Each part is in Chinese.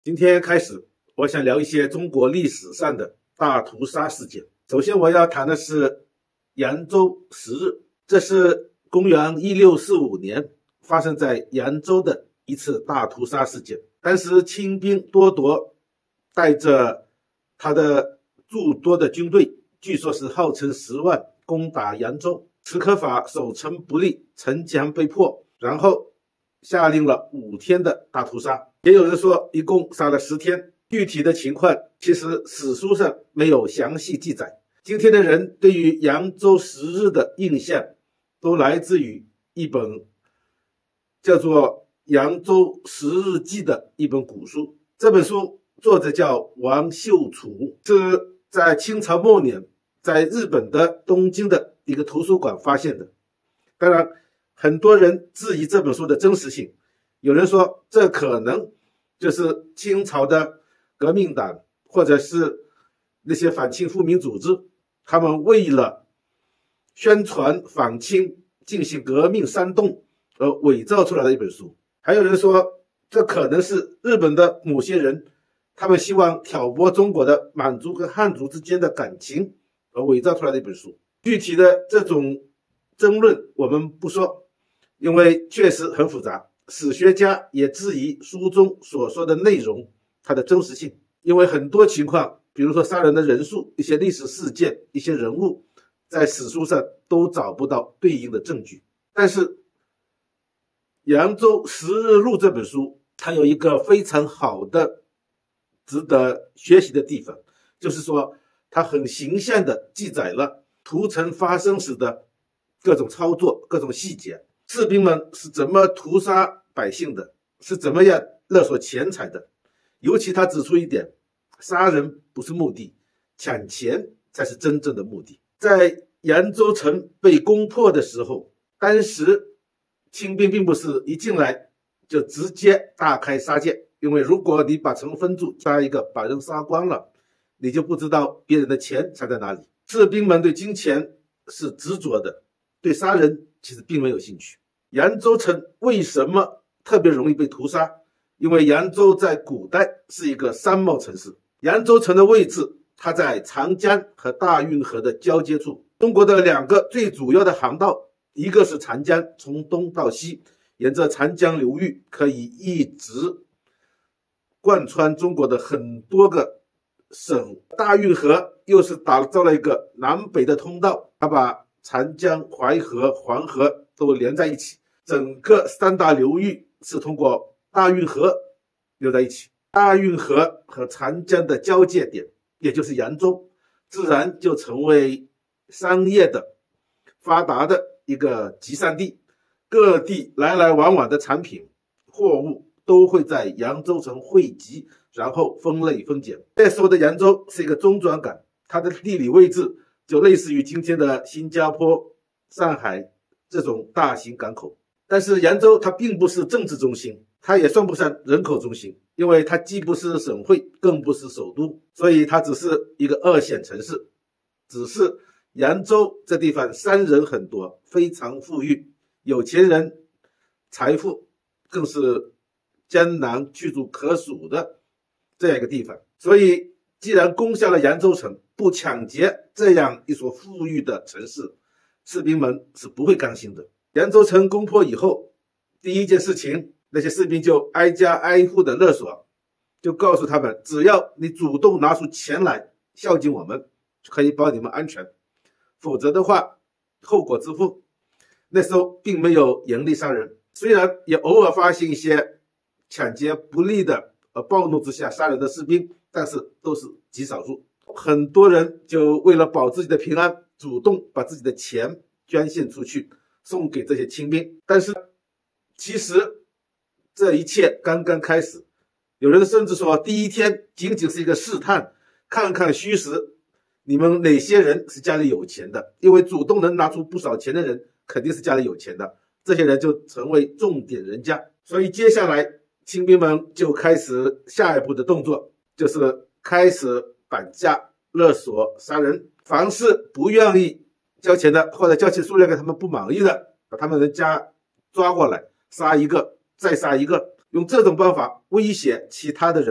今天开始，我想聊一些中国历史上的大屠杀事件。首先，我要谈的是扬州十日，这是公元1645年发生在扬州的一次大屠杀事件。当时清兵多铎带着他的诸多的军队，据说是号称10万，攻打扬州。史可法守城不利，城墙被破，然后下令了5天的大屠杀。也有人说一共杀了10天，具体的情况其实史书上没有详细记载。今天的人对于扬州十日的印象都来自于一本叫做《扬州十日记》的一本古书。这本书作者叫王秀楚，是在清朝末年在日本的东京的一个图书馆发现的。当然，很多人质疑这本书的真实性，有人说这可能就是清朝的革命党或者是那些反清复明组织，他们为了宣传反清进行革命煽动而伪造出来的一本书。还有人说这可能是日本的某些人，他们希望挑拨中国的满族跟汉族之间的感情而伪造出来的一本书。具体的这种争论我们不说，因为确实很复杂，史学家也质疑书中所说的内容它的真实性，因为很多情况，比如说杀人的人数、一些历史事件、一些人物，在史书上都找不到对应的证据。但是《扬州十日录》这本书，它有一个非常好的值得学习的地方，就是说它很形象地记载了屠城发生时的各种操作、各种细节，士兵们是怎么屠杀百姓的，是怎么样勒索钱财的。尤其他指出一点，杀人不是目的，抢钱才是真正的目的。在扬州城被攻破的时候，当时清兵并不是一进来就直接大开杀戒，因为如果你把城封住，杀一个把人杀光了，你就不知道别人的钱藏在哪里。士兵们对金钱是执着的，对杀人其实并没有兴趣。扬州城为什么特别容易被屠杀？因为扬州在古代是一个商贸城市，扬州城的位置它在长江和大运河的交接处。中国的2个最主要的航道，一个是长江，从东到西沿着长江流域可以一直贯穿中国的很多个省。大运河又是打造了一个南北的通道，它把长江、淮河、黄河都连在一起，整个3大流域是通过大运河流在一起。大运河和长江的交界点，也就是扬州，自然就成为商业的发达的一个集散地，各地来来往往的产品货物都会在扬州城汇集，然后分类分拣。那时候的扬州是一个中转港，它的地理位置就类似于今天的新加坡、上海这种大型港口。但是扬州它并不是政治中心，它也算不上人口中心，因为它既不是省会，更不是首都，所以它只是一个2线城市。只是扬州这地方商人很多，非常富裕，有钱人财富更是江南屈指可数的这样一个地方。所以既然攻下了扬州城，不抢劫这样一所富裕的城市，士兵们是不会甘心的。扬州城攻破以后，第一件事情，那些士兵就挨家挨户的勒索，就告诉他们，只要你主动拿出钱来孝敬我们，可以保你们安全，否则的话后果自负。那时候并没有严厉杀人，虽然也偶尔发现一些抢劫不利的暴怒之下杀人的士兵，但是都是极少数。很多人就为了保自己的平安，主动把自己的钱捐献出去，送给这些清兵。但是其实这一切刚刚开始，有人甚至说第一天仅仅是一个试探，看看虚实，你们哪些人是家里有钱的，因为主动能拿出不少钱的人肯定是家里有钱的，这些人就成为重点人家。所以接下来清兵们就开始下一步的动作，就是开始绑架、勒索、杀人。凡是不愿意交钱的，或者交钱数量跟他们不满意的，把他们人家抓过来，杀一个再杀一个，用这种办法威胁其他的人，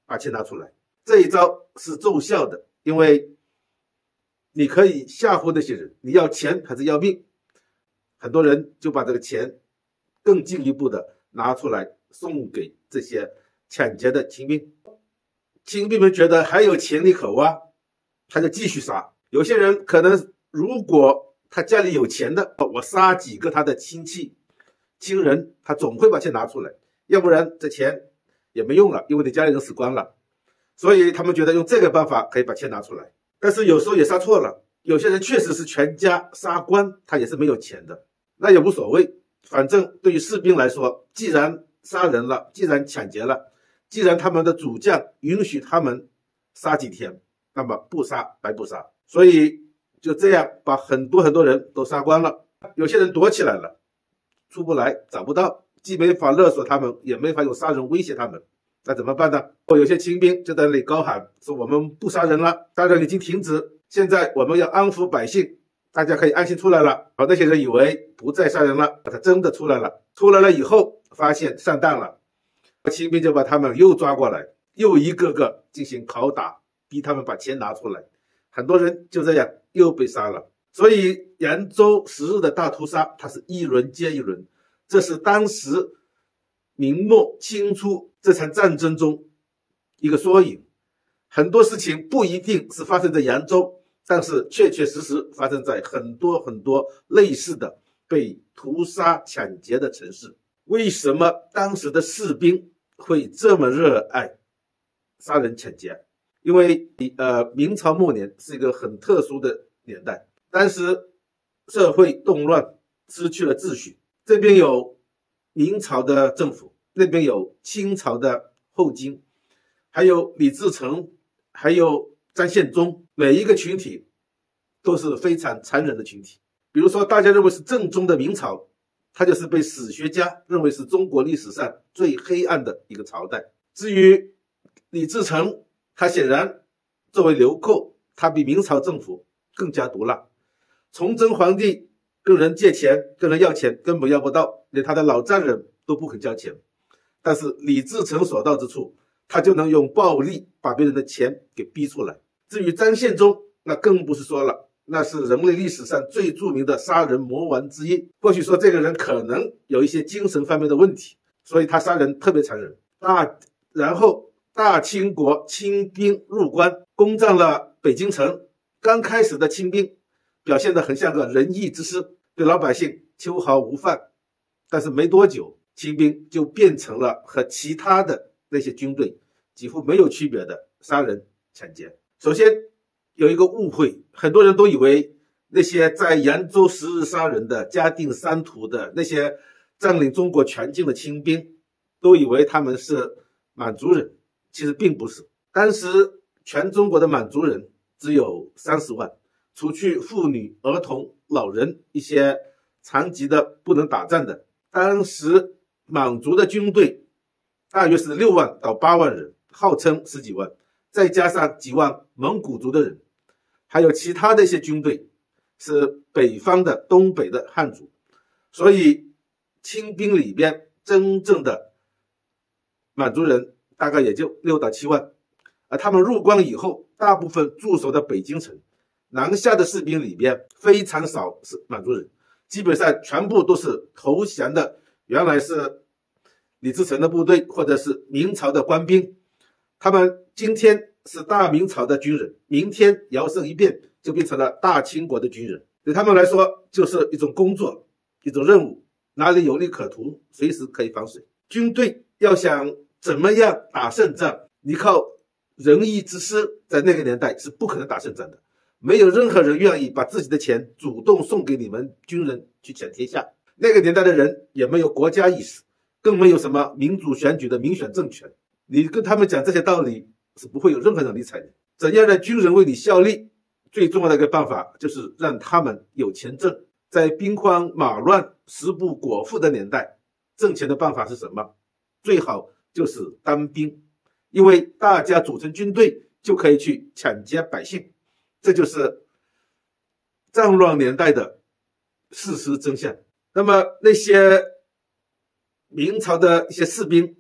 把钱拿出来。这一招是奏效的，因为你可以吓唬那些人，你要钱还是要命？很多人就把这个钱更进一步的拿出来送给这些抢劫的清兵。清兵们觉得还有钱你可挖，他就继续杀。有些人可能如果他家里有钱的，我杀几个他的亲戚亲人，他总会把钱拿出来，要不然这钱也没用了，因为你家里人死光了。所以他们觉得用这个办法可以把钱拿出来。但是有时候也杀错了，有些人确实是全家杀光，他也是没有钱的，那也无所谓。反正对于士兵来说，既然杀人了，既然抢劫了，既然他们的主将允许他们杀几天，那么不杀白不杀。所以就这样把很多人都杀光了。有些人躲起来了，出不来，找不到，既没法勒索他们，也没法用杀人威胁他们，那怎么办呢？有些清兵就在那里高喊说，我们不杀人了，杀人已经停止，现在我们要安抚百姓，大家可以安心出来了。那些人以为不再杀人了，他真的出来了。出来了以后发现上当了，清兵就把他们又抓过来，又一个个进行拷打，逼他们把钱拿出来。很多人就这样又被杀了。所以扬州10日的大屠杀，它是一轮接一轮，这是当时明末清初这场战争中一个缩影。很多事情不一定是发生在扬州，但是确实发生在很多类似的被屠杀抢劫的城市。为什么当时的士兵会这么热爱杀人抢劫？因为明朝末年是一个很特殊的年代，当时社会动乱，失去了秩序，这边有明朝的政府，那边有清朝的后金，还有李自成，还有张献忠，每一个群体都是非常残忍的群体。比如说大家认为是正宗的明朝，它就是被史学家认为是中国历史上最黑暗的一个朝代。至于李自成，他显然作为流寇，他比明朝政府更加毒辣。崇祯皇帝跟人借钱，跟人要钱根本要不到，连他的老丈人都不肯交钱。但是李自成所到之处，他就能用暴力把别人的钱给逼出来。至于张献忠，那更不是说了，那是人类历史上最著名的杀人魔王之一。或许说这个人可能有一些精神方面的问题，所以他杀人特别残忍。然后大清国清兵入关，攻占了北京城。刚开始的清兵表现得很像个仁义之师，对老百姓秋毫无犯。但是没多久，清兵就变成了和其他的那些军队几乎没有区别的杀人抢劫。首先有一个误会，很多人都以为那些在扬州10日杀人的、嘉定3屠的那些占领中国全境的清兵，都以为他们是满族人，其实并不是。当时全中国的满族人只有30万，除去妇女、儿童、老人，一些残疾的不能打仗的，当时满族的军队大约是6万到8万人，号称10几万，再加上几万蒙古族的人，还有其他的一些军队是北方的、东北的汉族。所以清兵里边真正的满族人大概也就6到7万，而他们入关以后，大部分驻守在北京城，南下的士兵里边非常少是满族人，基本上全部都是投降的，原来是李自成的部队或者是明朝的官兵。他们今天是大明朝的军人，明天摇身一变就变成了大清国的军人。对他们来说就是一种工作，一种任务，哪里有利可图，随时可以放水。军队要想怎么样打胜仗，你靠仁义之师在那个年代是不可能打胜仗的，没有任何人愿意把自己的钱主动送给你们军人去抢天下。那个年代的人也没有国家意识，更没有什么民主选举的民选政权，你跟他们讲这些道理是不会有任何人理睬你。怎样让军人为你效力，最重要的一个办法就是让他们有钱挣。在兵荒马乱、食不果腹的年代，挣钱的办法是什么？最好就是当兵，因为大家组成军队就可以去抢劫百姓，这就是战乱年代的事实真相。那么那些明朝的一些士兵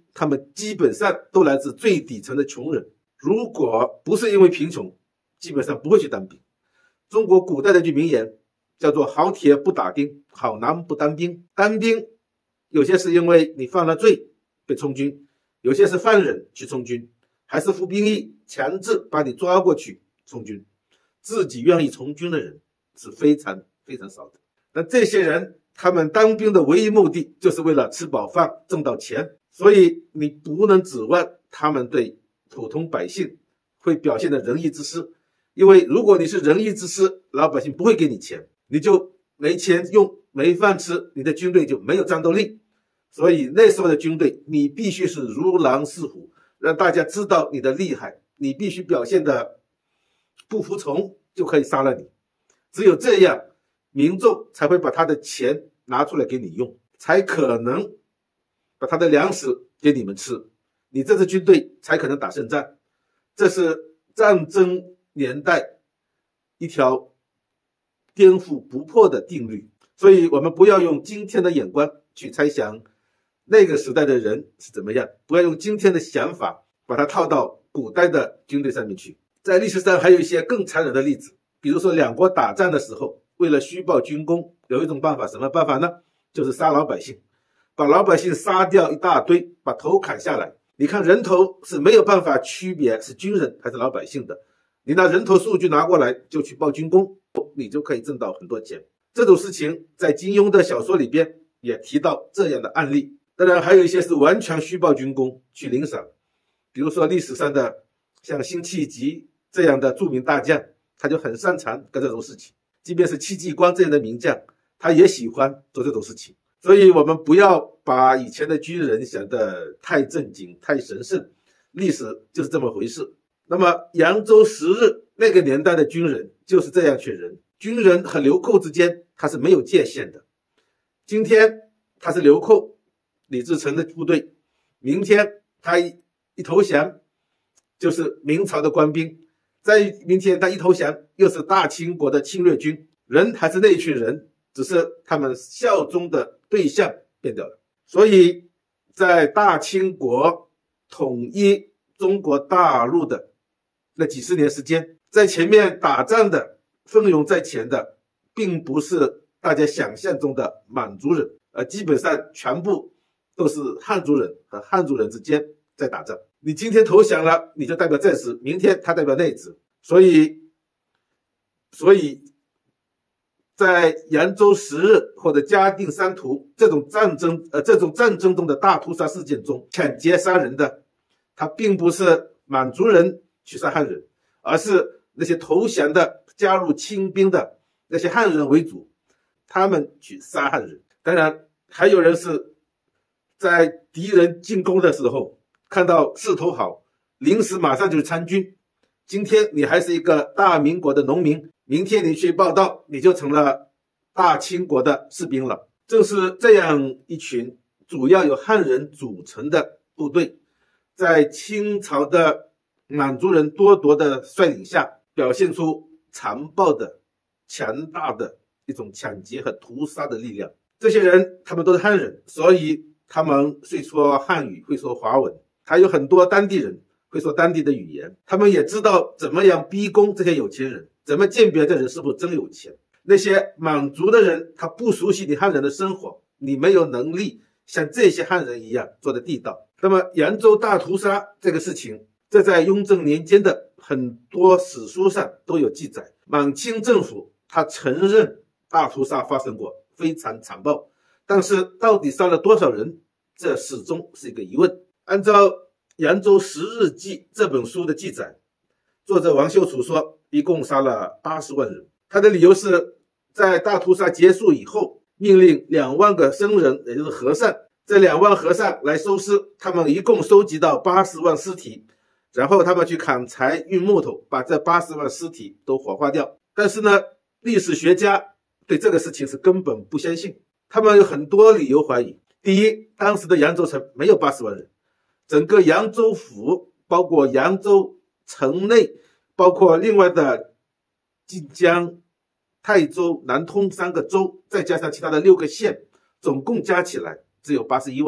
他们基本上都来自最底层的穷人。如果不是因为贫穷，基本上不会去当兵。中国古代的一句名言叫做好铁不打钉，好男不当兵。当兵有些是因为你犯了罪被充军，有些是犯人去充军，还是服兵役强制把你抓过去充军。自己愿意从军的人是非常非常少的。但这些人他们当兵的唯一目的就是为了吃饱饭挣到钱，所以你不能指望他们对普通百姓会表现的仁义之师，因为如果你是仁义之师，老百姓不会给你钱，你就没钱用没饭吃，你的军队就没有战斗力。所以那时候的军队你必须是如狼似虎，让大家知道你的厉害，你必须表现的不服从就可以杀了你。只有这样民众才会把他的钱拿出来给你用，才可能把他的粮食给你们吃，你这支军队才可能打胜仗。这是战争年代一条颠覆不破的定律。所以我们不要用今天的眼光去猜想那个时代的人是怎么样，不要用今天的想法把它套到古代的军队上面去。在历史上还有一些更残忍的例子，比如说两国打仗的时候，为了虚报军功，有一种办法，什么办法呢？就是杀老百姓，把老百姓杀掉一大堆，把头砍下来。你看人头是没有办法区别是军人还是老百姓的，你拿人头数据拿过来就去报军功，你就可以挣到很多钱。这种事情在金庸的小说里边也提到这样的案例。当然还有一些是完全虚报军功去领赏，比如说历史上的像辛弃疾这样的著名大将，他就很擅长干这种事情。即便是戚继光这样的名将，他也喜欢做这种事情。所以我们不要把以前的军人想得太正经太神圣，历史就是这么回事。那么扬州十日那个年代的军人就是这样群人，军人和流寇之间他是没有界限的。今天他是流寇李自成的部队，明天他一投降就是明朝的官兵，再明天他一投降又是大清国的侵略军，人还是那一群人，只是他们效忠的对象变掉了。所以在大清国统一中国大陆的那几十年时间，在前面打仗的奋勇在前的并不是大家想象中的满族人，基本上全部都是汉族人和汉族人之间在打仗。你今天投降了，你就代表这支，明天他代表那支。所以在扬州十日或者嘉定三屠这种战争中的大屠杀事件中，抢劫杀人的他并不是满族人去杀汉人，而是那些投降的加入清兵的那些汉人为主，他们去杀汉人。当然还有人是在敌人进攻的时候看到势头好，临时马上就参军。今天你还是一个大明国的农民，明天你去报道，你就成了大清国的士兵了。正是这样一群主要由汉人组成的部队，在清朝的满族人多铎的率领下，表现出残暴的强大的一种抢劫和屠杀的力量。这些人他们都是汉人，所以他们会说汉语，会说华文，还有很多当地人会说当地的语言，他们也知道怎么样逼宫这些有钱人，怎么鉴别这人是不是真有钱。那些满族的人他不熟悉你汉人的生活，你没有能力像这些汉人一样做得地道。那么扬州大屠杀这个事情，这在雍正年间的很多史书上都有记载。满清政府他承认大屠杀发生过，非常残暴，但是到底杀了多少人，这始终是一个疑问。按照《扬州十日记》这本书的记载，作者王秀楚说一共杀了80万人。他的理由是在大屠杀结束以后，命令2万个僧人，也就是和尚，这2万和尚来收尸，他们一共收集到80万尸体，然后他们去砍柴运木头，把这80万尸体都火化掉。但是呢，历史学家对这个事情是根本不相信，他们有很多理由怀疑。第一，当时的扬州城没有80万人，整个扬州府包括扬州城内，包括另外的晋江、泰州、南通3个州，再加上其他的6个县，总共加起来只有81万人。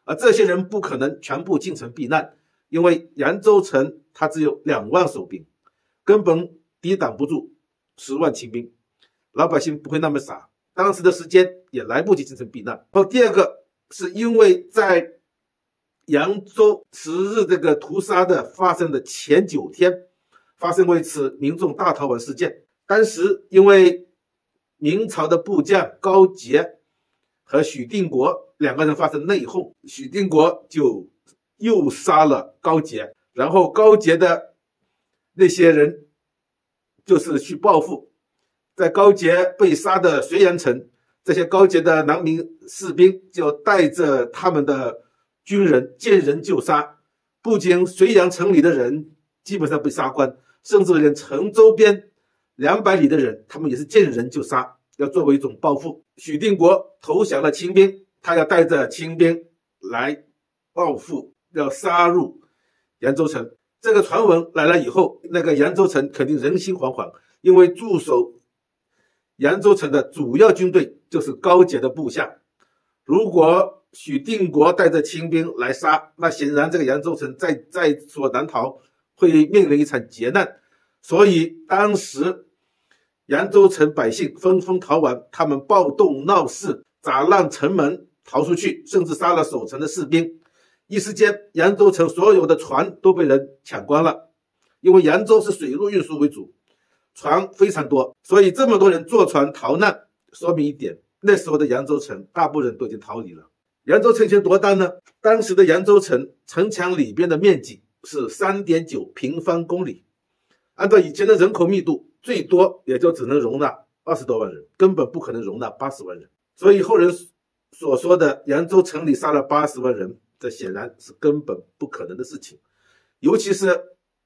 而这些人不可能全部进城避难，因为扬州城它只有2万守兵，根本抵挡不住10万清兵，老百姓不会那么傻，当时的时间也来不及进城避难。第二个是因为在扬州10日这个屠杀的发生的前9天，发生过一次民众大逃亡事件。当时因为明朝的部将高杰和许定国2个人发生内讧，许定国就又杀了高杰，然后高杰的那些人就是去报复，在高杰被杀的绥阳城，这些高杰的南明士兵就带着他们的军人见人就杀，不仅绥阳城里的人基本上被杀光，甚至连城周边200里的人他们也是见人就杀，要作为一种报复。许定国投降了清兵，他要带着清兵来报复，要杀入扬州城。这个传闻来了以后，那个扬州城肯定人心惶惶，因为驻守扬州城的主要军队就是高杰的部下，如果许定国带着清兵来杀，那显然这个扬州城在所难逃，会面临一场劫难。所以当时扬州城百姓纷纷逃亡，他们暴动闹事，砸烂城门逃出去，甚至杀了守城的士兵。一时间扬州城所有的船都被人抢光了，因为扬州是水路运输为主，船非常多，所以这么多人坐船逃难，说明一点，那时候的扬州城大部分人都已经逃离了。扬州城墙多大呢？当时的扬州城城墙里边的面积是 3.9 平方公里，按照以前的人口密度，最多也就只能容纳20多万人，根本不可能容纳80万人。所以后人所说的扬州城里杀了80万人，这显然是根本不可能的事情。尤其是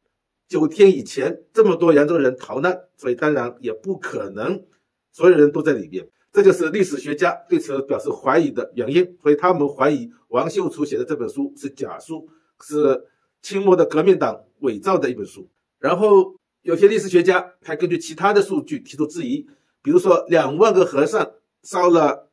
9天以前这么多扬州人逃难，所以当然也不可能所有人都在里边。这就是历史学家对此表示怀疑的原因，所以他们怀疑王秀楚写的这本书是假书，是清末的革命党伪造的一本书。然后有些历史学家还根据其他的数据提出质疑，比如说2万个和尚烧了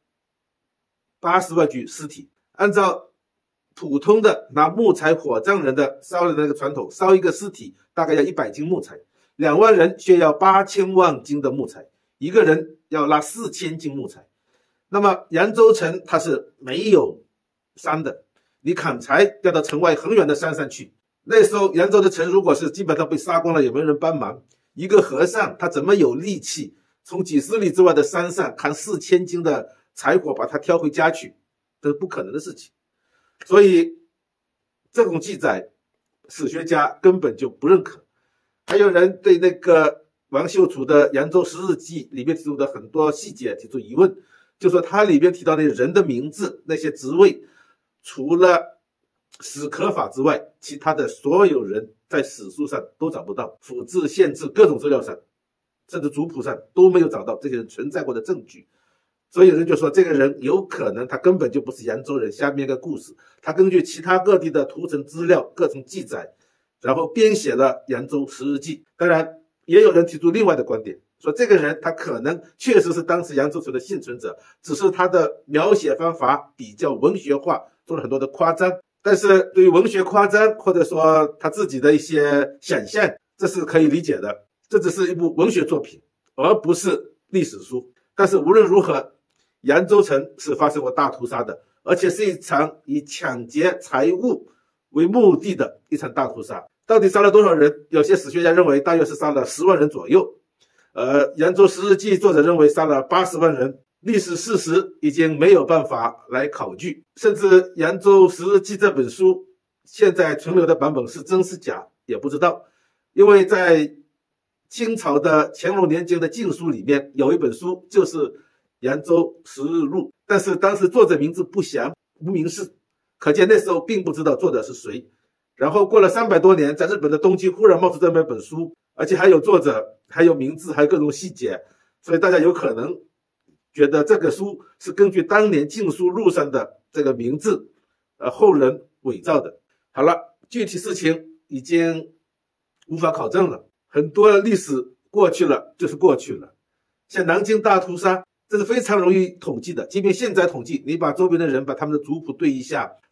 80万具尸体，按照普通的拿木材火葬人的烧的那个传统，烧一个尸体大概要100斤木材，2万人需要8000万斤的木材，一个人要拉4000斤木材。那么扬州城它是没有山的，你砍柴要到城外很远的山上去。那时候扬州的城如果是基本上被杀光了，也没人帮忙，一个和尚他怎么有力气从几十里之外的山上砍4000斤的柴火把它挑回家去？这是不可能的事情。所以这种记载史学家根本就不认可。还有人对那个王秀楚的《扬州10日记》里面提出的很多细节提出疑问，就说它里面提到的人的名字，那些职位，除了史可法之外，其他的所有人在史书上都找不到，府志、县志各种资料上，甚至族谱上都没有找到这些人存在过的证据。所以有人就说这个人有可能他根本就不是扬州人，下面一个故事，他根据其他各地的图层资料各种记载，然后编写了《扬州10日记》。当然也有人提出另外的观点，说这个人他可能确实是当时扬州城的幸存者，只是他的描写方法比较文学化，做了很多的夸张。但是对于文学夸张或者说他自己的一些想象，这是可以理解的，这只是一部文学作品，而不是历史书。但是无论如何，扬州城是发生过大屠杀的，而且是一场以抢劫财物为目的的一场大屠杀。到底杀了多少人？有些史学家认为大约是杀了10万人左右，扬州10日记作者认为杀了80万人。历史事实已经没有办法来考据，甚至扬州10日记这本书现在存留的版本是真是假也不知道。因为在清朝的乾隆年间的禁书里面有一本书就是扬州10日录，但是当时作者名字不详，无名氏，可见那时候并不知道作者是谁。然后过了300多年，在日本的东京忽然冒出这么一本书，而且还有作者，还有名字，还有各种细节，所以大家有可能觉得这个书是根据当年禁书录上的这个名字后人伪造的。好了，具体事情已经无法考证了，很多历史过去了就是过去了。像南京大屠杀，这是非常容易统计的，即便现在统计，你把周边的人把他们的族谱对一下，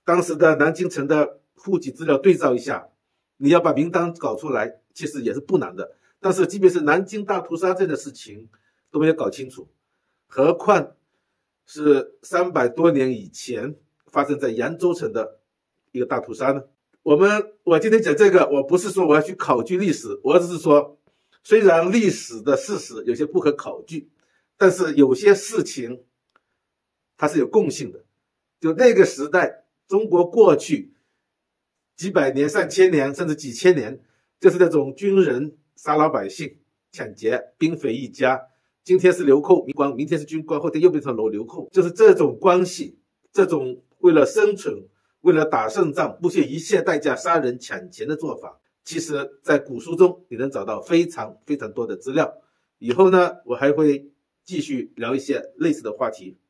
当时的南京城的户籍资料对照一下，你要把名单搞出来，其实也是不难的。但是即便是南京大屠杀这件事情都没有搞清楚，何况是300多年以前发生在扬州城的一个大屠杀呢？我今天讲这个，我不是说我要去考据历史，我只是说，虽然历史的事实有些不可考据，但是有些事情它是有共性的。就那个时代，中国过去几百年、上千年甚至几千年，就是那种军人杀老百姓、抢劫、兵匪一家，今天是流寇民官，明天是军官，后天又变成流寇，就是这种关系，这种为了生存、为了打胜仗不惜一切代价杀人抢钱的做法，其实在古书中你能找到非常非常多的资料。以后呢，我还会继续聊一些类似的话题。